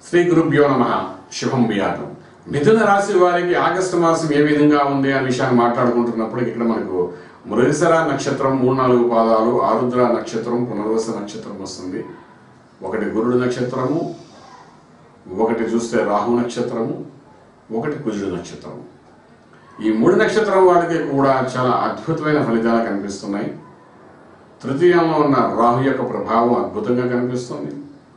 శ్రీ గురుభ్యో నమః. శుభం బియాతం. మిథున రాశి వారికి ఆగస్టు మాసం ఏ విధంగా ఉంది అనే విషయాన్ని మాట్లాడుకుంటున్నప్పుడు ఇక్కడ మనకు మృగశిర నక్షత్రం 3-4 పాదాలు, ఆరుద్ర నక్షత్రం, పునర్వస నక్షత్రం వస్తుంది. ఒకటి గురుడు నక్షత్రము, ఒకటి చూస్తే రాహు నక్షత్రము, ఒకటి కుజుడు నక్షత్రము. ఈ 3 నక్షత్రం వారికి కూడా చాలా అద్భుతమైన ఫలితాలు కనిపిస్తున్నాయి. తృతీయంలో ఉన్న రాహు యొక్క ప్రభావం అద్భుతంగా కనిపిస్తుంది.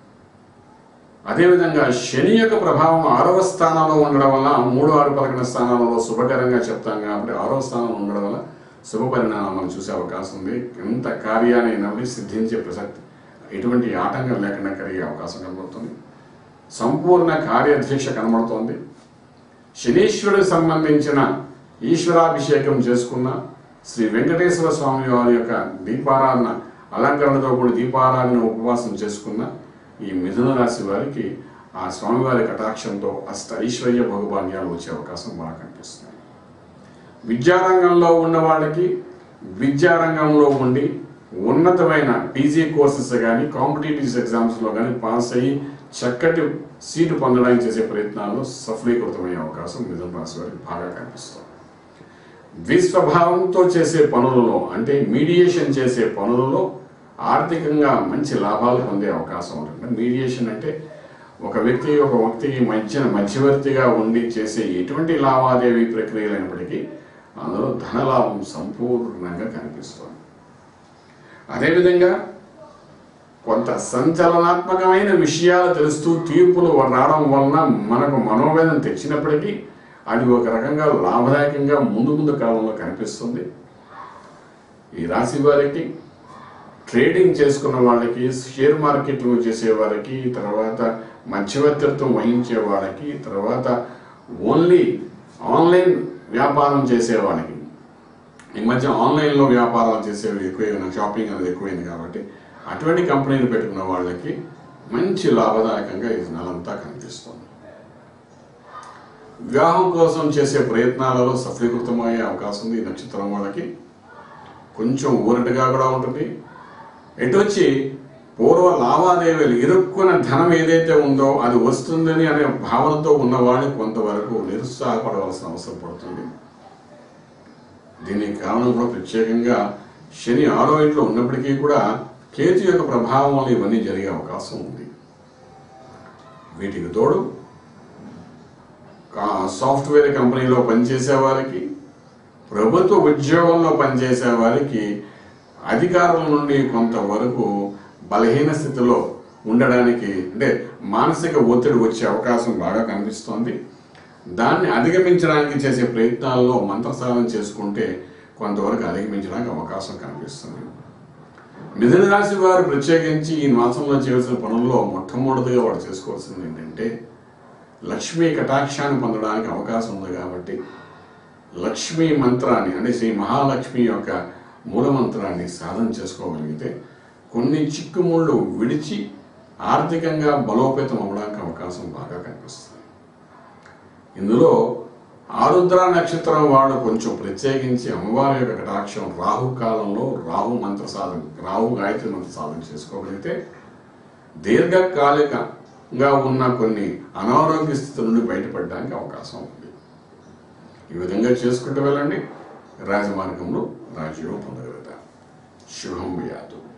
అదేవిధంగా శని యొక్క ప్రభావం 6వ స్థానంలో ఉండడం వల్ల 3, 6, 11 స్థానాలలో శుభకరంగా చెప్తాం కాబట్టి 6వ స్థానంలో ఉండడం వల్ల శుభ పరిణామాలు చూసే అవకాశం ఉంది. ఎంత కార్యాన్ని సిద్ధించే ప్రసక్తి, ఎటువంటి ఆటంకం లేకుండా కలిగే అవకాశం కనబడుతుంది. సంపూర్ణ కార్యదీక్ష కనబడుతోంది. శనీశ్వరుడికి సంబంధించిన ఈశ్వరాభిషేకం చేసుకున్న శ్రీ వెంకటేశ్వర స్వామి వారి యొక్క దీపారాధన, అలంకరణతో కూడి దీపారాధన ఉపవాసం చేసుకున్న ఈ మిథున రాశి వారికి ఆ స్వామివారి కటాక్షంతో అష్ట ఐశ్వర్య భోగభాగ్యాలు వచ్చే అవకాశం బాగా కనిపిస్తుంది. విద్యారంగంలో ఉన్న వాళ్ళకి విద్యారంగంలో ఉండి ఉన్నతమైన పీజీ కోర్సెస్ కానీ కాంపిటేటివ్ ఎగ్జామ్స్లో కానీ పాస్ అయ్యి చక్కటి సీటు పొందడానికి చేసే ప్రయత్నాల్లో సఫలీకృతమయ్యే అవకాశం మిథున రాశి వారికి బాగా కనిపిస్తుంది. ద్విస్వభావంతో చేసే పనులలో అంటే మీడియేషన్ చేసే పనులలో ఆర్థికంగా మంచి లాభాలు పొందే అవకాశం ఉంటుంది. మీడియేషన్ అంటే ఒక వ్యక్తికి మధ్యవర్తిగా ఉండి చేసే ఎటువంటి లావాదేవీ ప్రక్రియలైనప్పటికీ అందులో ధనలాభం సంపూర్ణంగా కనిపిస్తుంది. అదేవిధంగా కొంత సంచలనాత్మకమైన విషయాలు తెలుస్తూ తీర్పులు రావడం వలన మనకు మనోవేదన తెచ్చినప్పటికీ అది ఒక రకంగా లాభదాయకంగా ముందు కాలంలో కనిపిస్తుంది. ఈ రాశి వారికి ట్రేడింగ్ చేసుకున్న వాళ్ళకి, షేర్ మార్కెట్లు చేసే వాళ్ళకి, తర్వాత మధ్యవర్తిత్వం వహించే వాళ్ళకి, తర్వాత ఓన్లీ ఆన్లైన్ వ్యాపారం చేసే వాళ్ళకి, ఈ మధ్య ఆన్లైన్లో వ్యాపారాలు చేసేవి ఎక్కువైన, షాపింగ్ అనేది ఎక్కువైంది కాబట్టి అటువంటి కంపెనీలు పెట్టుకున్న వాళ్ళకి మంచి లాభదాయకంగా ఈ నెలంతా కనిపిస్తుంది. వివాహం కోసం చేసే ప్రయత్నాలలో సఫలీకృతమయ్యే అవకాశం ఉంది. ఈ నక్షత్రం వాళ్ళకి కొంచెం ఊరటగా కూడా ఉంటుంది. ఎటొచ్చి పూర్వ లావాదేవీలు ఇరుక్కున్న ధనం ఏదైతే ఉందో అది వస్తుందని అనే భావనతో ఉన్నవాళ్ళు కొంతవరకు నిరుత్సాహపడవలసిన అవసరం పడుతుంది. దీనికి కారణం కూడా ప్రత్యేకంగా శని 6వ ఇంట్లో ఉన్నప్పటికీ కూడా కేతు యొక్క ప్రభావం వల్ల ఇవన్నీ జరిగే అవకాశం ఉంది. వీటికి తోడు సాఫ్ట్వేర్ కంపెనీలో పనిచేసే వారికి, ప్రభుత్వ ఉద్యోగంలో పనిచేసే వారికి అధికారుల నుండి కొంతవరకు బలహీన స్థితిలో ఉండడానికి అంటే మానసిక ఒత్తిడి వచ్చే అవకాశం బాగా కనిపిస్తోంది. దాన్ని అధిగమించడానికి చేసే ప్రయత్నాల్లో మంత్రసాధన చేసుకుంటే కొంతవరకు అధిగమించడానికి అవకాశం కనిపిస్తుంది. మిథున రాశి వారు ప్రత్యేకించి ఈ మాసంలో చేయాల్సిన పనుల్లో మొట్టమొదటిగా వాడు చేసుకోవాల్సింది ఏంటంటే లక్ష్మీ కటాక్షాన్ని పొందడానికి అవకాశం ఉంది కాబట్టి లక్ష్మీ మంత్రాన్ని అంటే శ్రీ మహాలక్ష్మి యొక్క మూలమంత్రాన్ని సాధన చేసుకోగలిగితే కొన్ని చిక్కుముళ్ళు విడిచి ఆర్థికంగా బలోపేతం అవ్వడానికి అవకాశం బాగా కనిపిస్తుంది. ఇందులో ఆరుద్ర నక్షత్రం వాడు కొంచెం ప్రత్యేకించి అమ్మవారి యొక్క కటాక్షం రాహు కాలంలో రాహు గాయత్రి మంత్ర సాధన చేసుకోగలిగితే దీర్ఘకాలికంగా ఉన్న కొన్ని అనారోగ్య స్థితుల నుండి బయటపడడానికి అవకాశం ఉంది. ఈ విధంగా చేసుకుంటూ వెళ్ళండి, రాజమార్గంలో రాజయోగం పొందగలుగుతారు. శుభం భూయాతు.